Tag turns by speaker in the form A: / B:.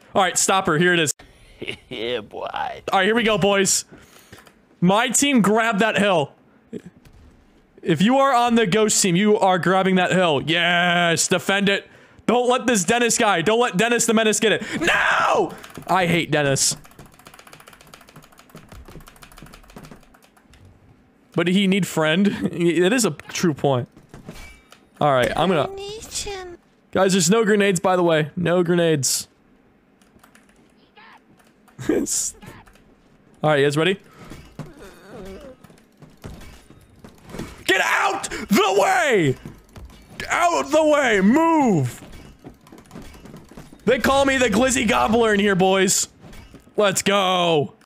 A: All right, stop her. Here it is.
B: Yeah, boy.
A: All right, here we go, boys. My team grab that hill. If you are on the ghost team, you are grabbing that hill. Yes, defend it. Don't let this Dennis guy, don't let Dennis the Menace get it. No! I hate Dennis. But did he need friend? It is a true point. All right, I'm gonna... Guys, there's no grenades, by the way. No grenades. All right, you guys ready? Get out the way! Out the way! Move! They call me the Glizzy Gobbler in here, boys. Let's go.